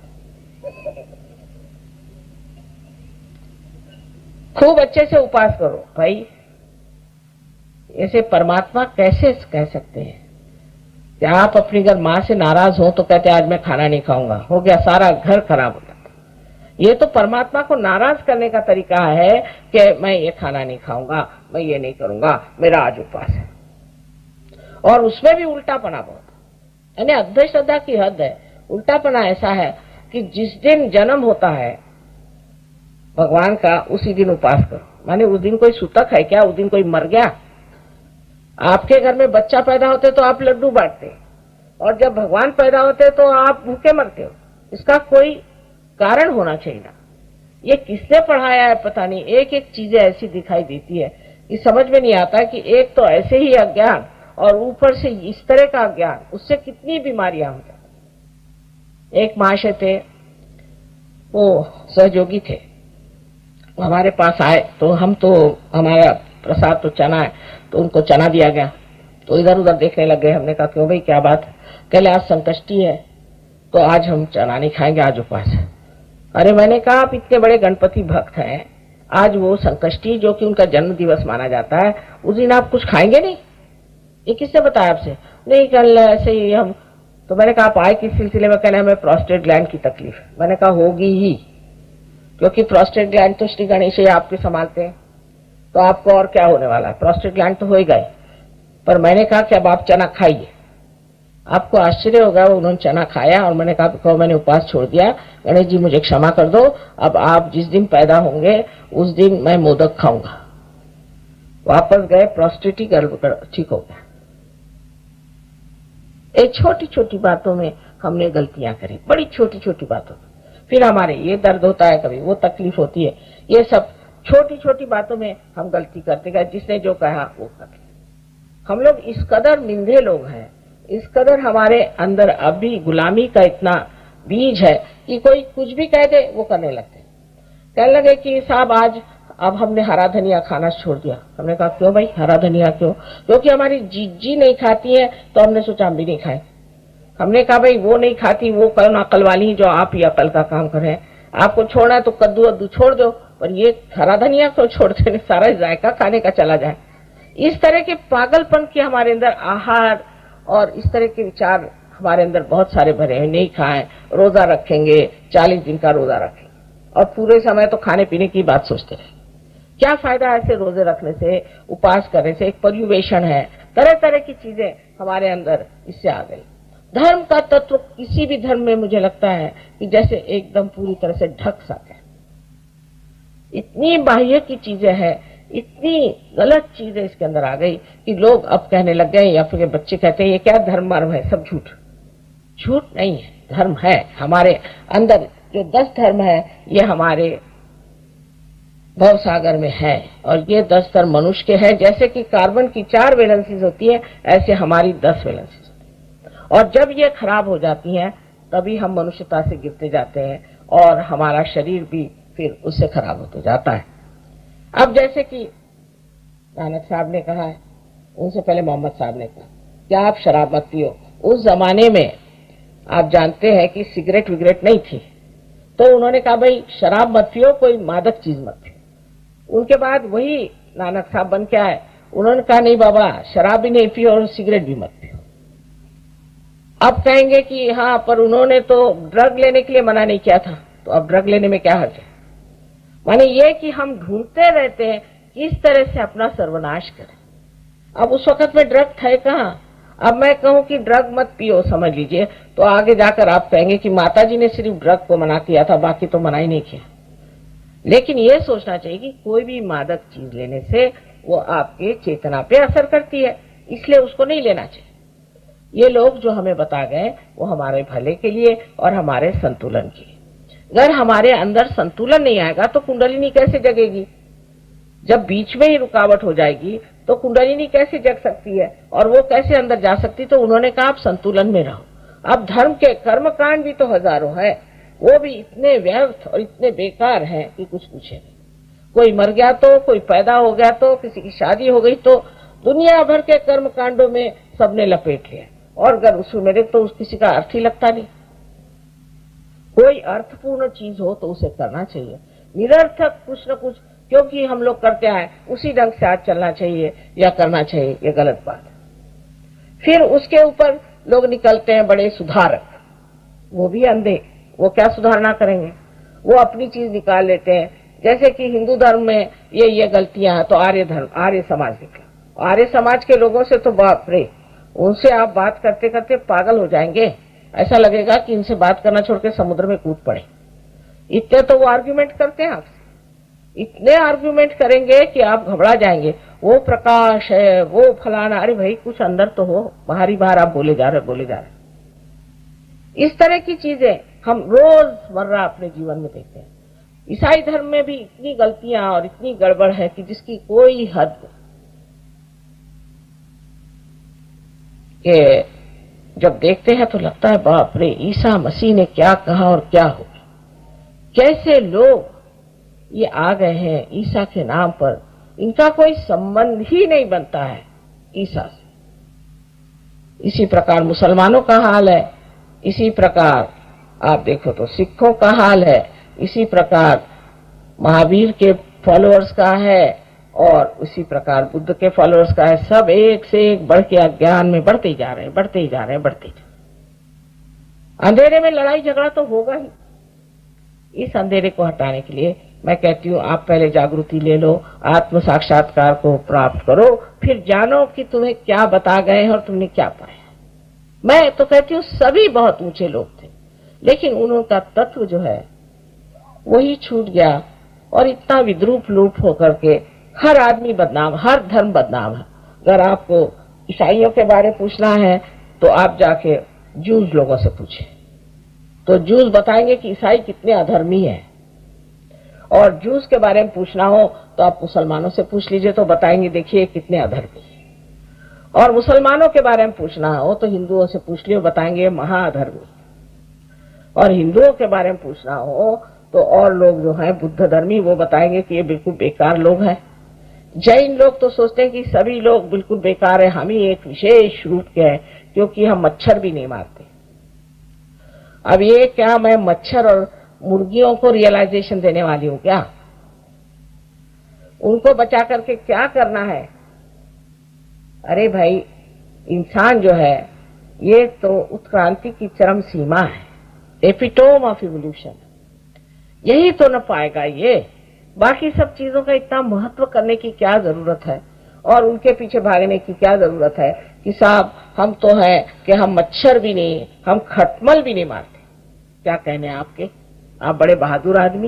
S1: खूब अच्छे से उपास करो भाई। ऐसे परमात्मा कैसे कह सकते हैं कि आप अपनी अगर माँ से नाराज हो तो कहते आज मैं खाना नहीं खाऊंगा, हो गया, सारा घर खराब हो जाता। ये तो परमात्मा को नाराज करने का तरीका है कि मैं ये खाना नहीं खाऊंगा, मैं ये नहीं करूंगा, मेरा आज उपवास है। और उसमें भी उल्टापना बहुत, यानी अंधश्रद्धा की हद है। उल्टापना ऐसा है कि जिस दिन जन्म होता है भगवान का उसी दिन उपास करो, माने उस दिन कोई सूतक है क्या, उस दिन कोई मर गया। आपके घर में बच्चा पैदा होते तो आप लड्डू बांटते, और जब भगवान पैदा होते तो आप भूखे मरते हो। इसका कोई कारण होना चाहिए ना। ये किसने पढ़ाया है पता नहीं, एक एक चीजें ऐसी दिखाई देती है कि समझ में नहीं आता कि एक तो ऐसे ही अज्ञान और ऊपर से इस तरह का अज्ञान, उससे कितनी बीमारियां हो जाती। एक महाशय थे, वो सहयोगी थे, हमारे पास आए तो हम तो हमारा प्रसाद तो चना है तो उनको चना दिया गया। तो इधर उधर देखने लग गए। हमने कहा क्यों भाई क्या बात है? कहले आज संकष्टी है तो आज हम चना नहीं खाएंगे, आज उपवास है। अरे मैंने कहा आप इतने बड़े गणपति भक्त हैं, आज वो संकष्टी जो कि उनका जन्म दिवस माना जाता है, उस दिन आप कुछ खाएंगे नहीं? ये किसने बताया आपसे? नहीं कल ऐसे ही हम। तो मैंने कहा आप आए किस सिलसिले में? कहना हमें प्रोस्टेट ग्लैंड की तकलीफ। मैंने कहा होगी ही, क्योंकि प्रोस्टेट ग्लैंड तो श्री गणेश ही आपके संभालते हैं, तो आपको और क्या होने वाला है, प्रोस्टेट ग्लैंड तो हो ही गए। पर मैंने कहा कि अब आप चना खाइए। आपको आश्चर्य होगा, उन्होंने चना खाया और मैंने कहा मैंने उपवास छोड़ दिया, गणेश जी मुझे क्षमा कर दो, अब आप जिस दिन पैदा होंगे उस दिन मैं मोदक खाऊंगा। वापस गए, प्रोस्टेट ही ठीक हो गया। एक छोटी छोटी बातों में हमने गलतियां करी, बड़ी छोटी छोटी बातों में। फिर हमारे ये दर्द होता है, कभी वो तकलीफ होती है, ये सब छोटी छोटी बातों में हम गलती करते गए। जिसने जो कहा वो कर लिया। हम लोग इस कदर निंदे लोग हैं, इस कदर हमारे अंदर अभी गुलामी का इतना बीज है कि कोई कुछ भी कह दे वो करने लगते। कहने लगे कि साहब आज अब हमने हरा धनिया खाना छोड़ दिया। हमने कहा क्यों भाई हरा धनिया क्यों? क्योंकि हमारी जीजी नहीं खाती है तो हमने सोचा हम भी नहीं खाए। हमने कहा भाई वो नहीं खाती, वो कल अकल वाली जो आप ही अकल का काम कर रहे हैं, आपको छोड़ना है तो कद्दू वद्दू छोड़ दो, पर ये हरा धनिया क्यों छोड़ते हैं? सारा जायका खाने का चला जाए। इस तरह के पागलपन के हमारे अंदर आहार और इस तरह के विचार हमारे अंदर बहुत सारे भरे हैं। नहीं खाएं, रोजा रखेंगे, 40 दिन का रोजा रखेंगे और पूरे समय तो खाने पीने की बात सोचते रहे। क्या फायदा ऐसे रोजे रखने से, उपास करने से? एक पर्युवेशन है, तरह तरह की चीजें हमारे अंदर इससे आ गई। धर्म का तत्व किसी भी धर्म में मुझे लगता है कि जैसे एकदम पूरी तरह से ढक सा है। इतनी बाह्य की चीजें हैं, इतनी गलत चीजें इसके अंदर आ गई कि लोग अब कहने लग गए, या फिर बच्चे कहते हैं ये क्या धर्म मर्म है, सब झूठ। झूठ नहीं है, धर्म है। हमारे अंदर जो 10 धर्म है ये हमारे भव सागर में है, और ये 10 धर्म मनुष्य के हैं। जैसे कि कार्बन की 4 वैलेंसीज होती है, ऐसे हमारी 10 वैलेंसीज होती है, और जब ये खराब हो जाती हैं तभी हम मनुष्यता से गिरते जाते हैं और हमारा शरीर भी फिर उससे खराब होते जाता है। अब जैसे कि नानक साहब ने कहा है, उनसे पहले मोहम्मद साहब ने कहा क्या आप शराब मत पियो। उस जमाने में आप जानते हैं कि सिगरेट विगरेट नहीं थी, तो उन्होंने कहा भाई शराब मत पियो, कोई मादक चीज मत पियो। उनके बाद वही नानक साहब बन के आए, उन्होंने कहा नहीं बाबा शराब भी नहीं पियो और सिगरेट भी मत पियो। अब कहेंगे कि हाँ पर उन्होंने तो ड्रग लेने के लिए मना नहीं किया था, तो अब ड्रग लेने में क्या हर्ज है? माने ये कि हम ढूंढते रहते हैं किस तरह से अपना सर्वनाश करें। अब उस वक्त में ड्रग थे कहाँ? अब मैं कहूं कि ड्रग मत पियो, समझ लीजिए, तो आगे जाकर आप कहेंगे कि माताजी ने सिर्फ ड्रग को मना किया था, बाकी तो मना ही नहीं किया। लेकिन ये सोचना चाहिए कि कोई भी मादक चीज लेने से वो आपके चेतना पे असर करती है, इसलिए उसको नहीं लेना चाहिए। ये लोग जो हमें बता गए वो हमारे भले के लिए और हमारे संतुलन के लिए। अगर हमारे अंदर संतुलन नहीं आएगा तो कुंडलिनी कैसे जगेगी? जब बीच में ही रुकावट हो जाएगी तो कुंडलिनी कैसे जग सकती है और वो कैसे अंदर जा सकती? तो उन्होंने कहा आप संतुलन में रहो। अब धर्म के कर्म कांड भी तो हजारों है, वो भी इतने व्यर्थ और इतने बेकार हैं कि कुछ पूछे नहीं। कोई मर गया तो, कोई पैदा हो गया तो, किसी की शादी हो गई तो, दुनिया भर के कर्म कांडों में सबने लपेट लिया, और अगर उसमें मेरे तो किसी का अर्थ ही लगता नहीं। कोई अर्थपूर्ण चीज हो तो उसे करना चाहिए, निरर्थक कुछ न कुछ क्योंकि हम लोग करते आए उसी ढंग से आज चलना चाहिए या करना चाहिए, ये गलत बात है। फिर उसके ऊपर लोग निकलते हैं बड़े सुधारक, वो भी अंधे, वो क्या सुधारना करेंगे? वो अपनी चीज निकाल लेते हैं। जैसे कि हिंदू धर्म में ये गलतियां हैं तो आर्य धर्म, आर्य समाज निकला। आर्य समाज के लोगों से तो बाप रे, उनसे आप बात करते करते पागल हो जाएंगे, ऐसा लगेगा कि इनसे बात करना छोड़ के समुद्र में कूद पड़े। इतने तो वो आर्ग्यूमेंट करते हैं आपसे, इतने आर्ग्यूमेंट करेंगे कि आप घबरा जाएंगे। वो प्रकाश है, वो फलाना, अरे भाई कुछ अंदर तो हो, बाहर आप बोले जा रहे। इस तरह की चीजें हम रोजमर्रा अपने जीवन में देखते हैं। ईसाई धर्म में भी इतनी गलतियां और इतनी गड़बड़ है कि जिसकी कोई हद के जब देखते हैं तो लगता है बाप रे, ईसा मसीह ने क्या कहा और क्या हो। कैसे लोग ये आ गए हैं ईसा के नाम पर, इनका कोई संबंध ही नहीं बनता है ईसा से। इसी प्रकार मुसलमानों का हाल है, इसी प्रकार आप देखो तो सिखों का हाल है, इसी प्रकार महावीर के फॉलोअर्स का है और उसी प्रकार बुद्ध के फॉलोअर्स का है। सब एक से एक बढ़ के अज्ञान में बढ़ते ही जा रहे हैं, बढ़ते ही जा रहे हैं, बढ़ते ही जा रहे हैं। अंधेरे में लड़ाई झगड़ा तो होगा ही। इस अंधेरे को हटाने के लिए मैं कहती हूँ आप पहले जागृति ले लो, आत्म साक्षात्कार को प्राप्त करो, फिर जानो कि तुम्हें क्या बता गए और तुमने क्या पाया। मैं तो कहती हूँ सभी बहुत ऊंचे लोग थे, लेकिन उनका तत्व जो है वही छूट गया और इतना विद्रूप लूप होकर के हर आदमी बदनाम, हर धर्म बदनाम है। अगर आपको ईसाइयों के बारे में पूछना है तो आप जाके जूस लोगों से पूछें, तो जूस बताएंगे कि ईसाई कितने अधर्मी हैं। और जूस के बारे में पूछना हो तो आप मुसलमानों से पूछ लीजिए, तो बताएंगे देखिए कितने अधर्मी हैं। और मुसलमानों के बारे में पूछना हो तो हिंदुओं से पूछ लियो, बताएंगे महाअधर्मी। और हिंदुओं के बारे में पूछना हो तो और लोग जो हैं बुद्ध धर्मी, वो बताएंगे कि ये बिल्कुल बेकार लोग हैं। जैन लोग तो सोचते हैं कि सभी लोग बिल्कुल बेकार है, हम ही एक विशेष रूप के हैं क्योंकि हम मच्छर भी नहीं मारते। अब ये क्या मैं मच्छर और मुर्गियों को रियलाइजेशन देने वाली हूं क्या? उनको बचा करके क्या करना है? अरे भाई, इंसान जो है ये तो उत्क्रांति की चरम सीमा है, एपिटोम ऑफ इवोल्यूशन। यही तो न पाएगा ये। बाकी सब चीजों का इतना महत्व करने की क्या जरूरत है और उनके पीछे भागने की क्या जरूरत है कि साहब हम तो है कि हम मच्छर भी नहीं, हम खटमल भी नहीं मारते। क्या कहने आपके? आप बड़े बहादुर आदमी।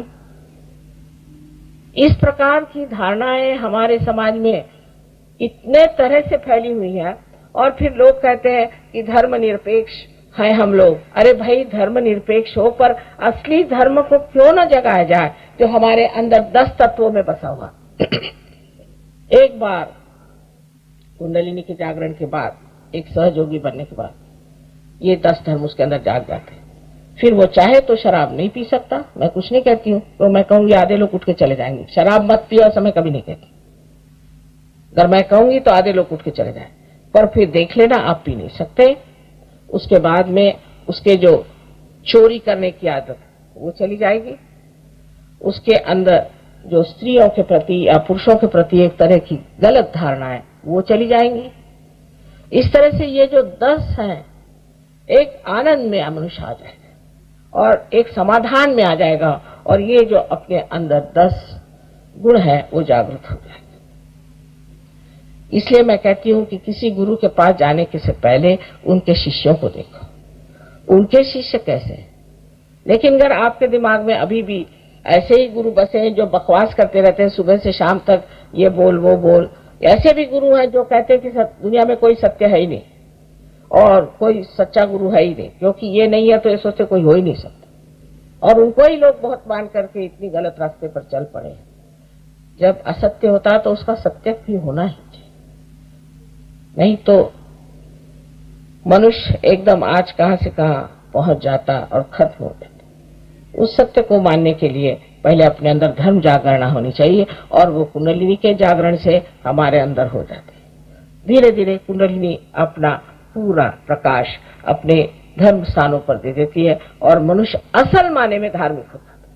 S1: इस प्रकार की धारणाएं हमारे समाज में इतने तरह से फैली हुई है और फिर लोग कहते हैं कि धर्मनिरपेक्ष है हम लोग। अरे भाई, धर्मनिरपेक्ष हो पर असली धर्म को क्यों न जगाया जाए जो हमारे अंदर 10 तत्वों में बसा हुआ। एक बार कुंडलिनी के जागरण के बाद, एक सहयोगी बनने के बाद ये 10 धर्म उसके अंदर जाग जाते हैं। फिर वो चाहे तो शराब नहीं पी सकता, मैं कुछ नहीं कहती हूँ, तो मैं कहूंगी आधे लोग उठ के चले जाएंगे, शराब मत पियो, ऐसा मैं कभी नहीं कहती। अगर मैं कहूंगी तो आधे लोग उठ के चले जाए, पर फिर देख लेना आप पी नहीं सकते। उसके बाद में उसके जो चोरी करने की आदत वो चली जाएगी, उसके अंदर जो स्त्रियों के प्रति या पुरुषों के प्रति एक तरह की गलत धारणा है वो चली जाएंगी। इस तरह से ये जो 10 हैं एक आनंद में मनुष्य आ जाएगा और एक समाधान में आ जाएगा और ये जो अपने अंदर 10 गुण है वो जागृत हो जाएगा। इसलिए मैं कहती हूं कि किसी गुरु के पास जाने के से पहले उनके शिष्यों को देखो, उनके शिष्य कैसे हैं। लेकिन अगर आपके दिमाग में अभी भी ऐसे ही गुरु बसे हैं जो बकवास करते रहते हैं सुबह से शाम तक, ये बोल वो बोल, ऐसे भी गुरु हैं जो कहते हैं कि दुनिया में कोई सत्य है ही नहीं और कोई सच्चा गुरु है ही नहीं, क्योंकि ये नहीं है तो ये सोचते कोई हो ही नहीं सकता, और उनको ही लोग बहुत मान करके इतनी गलत रास्ते पर चल पड़े हैं। जब असत्य होता है तो उसका सत्य भी होना ही चाहिए, नहीं तो मनुष्य एकदम आज कहां से कहां पहुंच जाता और खत्म हो जाता। उस सत्य को मानने के लिए पहले अपने अंदर धर्म जागरण होनी चाहिए और वो कुंडलिनी के जागरण से हमारे अंदर हो जाते। धीरे धीरे कुंडलिनी अपना पूरा प्रकाश अपने धर्म स्थानों पर दे देती है और मनुष्य असल माने में धार्मिक होता है,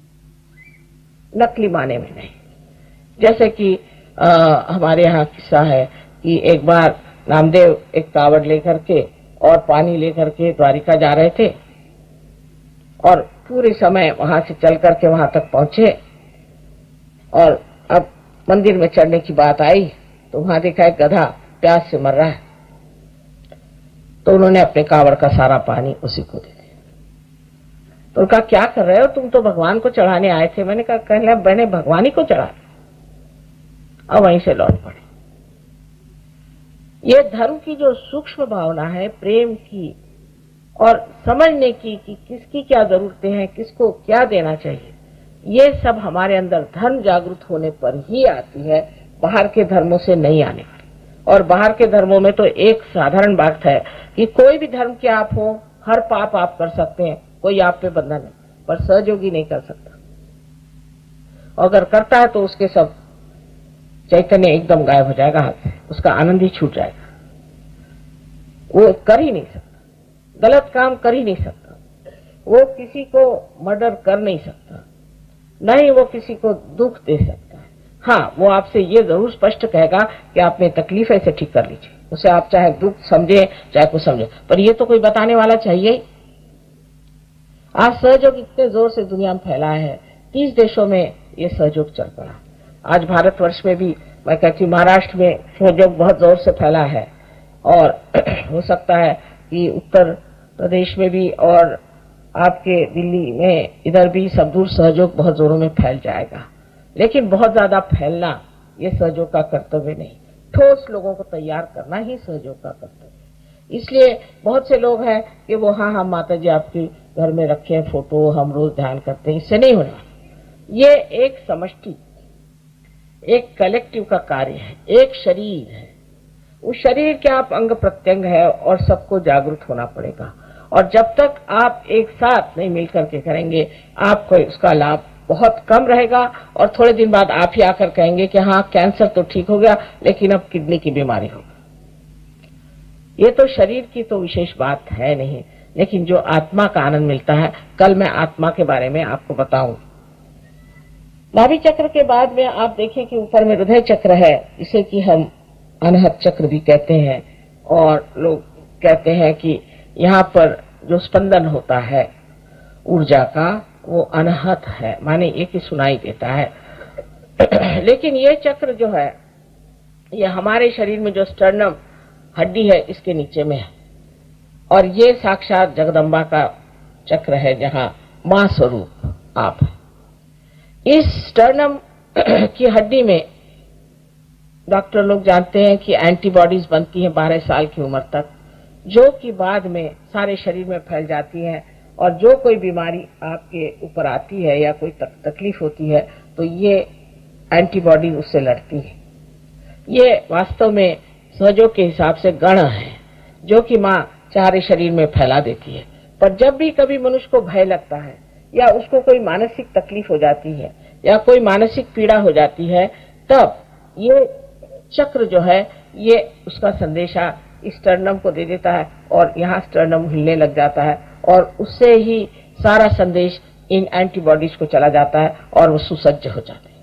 S1: नकली माने में नहीं। जैसे कि हमारे यहाँ किस्सा है कि एक बार नामदेव एक कावड़ लेकर के और पानी लेकर के द्वारिका जा रहे थे और पूरे समय वहां से चल करके वहां तक पहुंचे और अब मंदिर में चढ़ने की बात आई तो वहां देखा एक गधा प्यास से मर रहा है, तो उन्होंने अपने कावड़ का सारा पानी उसी को दे दिया। तो उनका क्या कर रहे हो, तुम तो भगवान को चढ़ाने आए थे। मैंने कहा कहने मैंने भगवान ही को चढ़ा, अब वहीं से लौट पड़े। ये धर्म की जो सूक्ष्म भावना है, प्रेम की और समझने की कि किसकी क्या जरूरतें हैं, किसको क्या देना चाहिए, ये सब हमारे अंदर धर्म जागृत होने पर ही आती है, बाहर के धर्मों से नहीं आने वाली। और बाहर के धर्मों में तो एक साधारण बात है कि कोई भी धर्म के आप हो, हर पाप आप कर सकते हैं, कोई आप पे बंधन नहीं, पर सहयोगी नहीं कर सकता। और अगर करता है तो उसके सब चैतन्य एकदम गायब हो जाएगा हाथ से, उसका आनंद ही छूट जाएगा। वो कर ही नहीं सकता, गलत काम कर ही नहीं सकता, वो किसी को मर्डर कर नहीं सकता, न ही वो किसी को दुख दे सकता है। हाँ, वो आपसे ये जरूर स्पष्ट कहेगा कि आप में तकलीफ है, इसे ठीक कर लीजिए। उसे आप चाहे दुख समझे चाहे कुछ समझे, पर ये तो कोई बताने वाला चाहिए ही। आज सहयोग इतने जोर से दुनिया में फैला है, 30 देशों में ये सहयोग चल पड़ा। आज भारतवर्ष में भी मैं कहती हूँ महाराष्ट्र में सहयोग बहुत जोर से फैला है, और हो सकता है कि उत्तर प्रदेश में भी और आपके दिल्ली में इधर भी सब दूर सहयोग बहुत जोरों में फैल जाएगा। लेकिन बहुत ज्यादा फैलना ये सहयोग का कर्तव्य नहीं, ठोस लोगों को तैयार करना ही सहयोग का कर्तव्य है। इसलिए बहुत से लोग हैं कि वो हाँ हम माता जी आपके घर में रखे हैं फोटो, हम रोज ध्यान करते हैं, इससे नहीं होना। ये एक समष्टि, एक कलेक्टिव का कार्य है, एक शरीर है, उस शरीर के आप अंग प्रत्यंग है और सबको जागरूक होना पड़ेगा। और जब तक आप एक साथ नहीं मिलकर के करेंगे, आपको उसका लाभ बहुत कम रहेगा, और थोड़े दिन बाद आप ही आकर कहेंगे कि हाँ कैंसर तो ठीक हो गया, लेकिन अब किडनी की बीमारी होगी। ये तो शरीर की तो विशेष बात है नहीं, लेकिन जो आत्मा का आनंद मिलता है, कल मैं आत्मा के बारे में आपको बताऊं। नाभि चक्र के बाद में आप देखें कि ऊपर में हृदय चक्र है, जिसे कि हम अनहत चक्र भी कहते हैं, और लोग कहते हैं कि यहाँ पर जो स्पंदन होता है ऊर्जा का, वो अनहत है, माने एक ही सुनाई देता है। लेकिन ये चक्र जो है, ये हमारे शरीर में जो स्टर्नम हड्डी है इसके नीचे में है, और ये साक्षात जगदम्बा का चक्र है, जहां मां स्वरूप आप है। इस स्टर्नम की हड्डी में डॉक्टर लोग जानते हैं कि एंटीबॉडीज बनती हैं 12 साल की उम्र तक, जो कि बाद में सारे शरीर में फैल जाती हैं, और जो कोई बीमारी आपके ऊपर आती है या कोई तकलीफ होती है, तो ये एंटीबॉडी उससे लड़ती है। ये वास्तव में सहयोग के हिसाब से गण है, जो कि मां सारे शरीर में फैला देती है। पर जब भी कभी मनुष्य को भय लगता है, या उसको कोई मानसिक तकलीफ हो जाती है, या कोई मानसिक पीड़ा हो जाती है, तब ये चक्र जो है, ये उसका संदेशा स्टर्नम को दे देता है, और यहाँ स्टर्नम हिलने लग जाता है, और उससे ही सारा संदेश इन एंटीबॉडीज को चला जाता है, और वो सुसज्ज हो जाते हैं।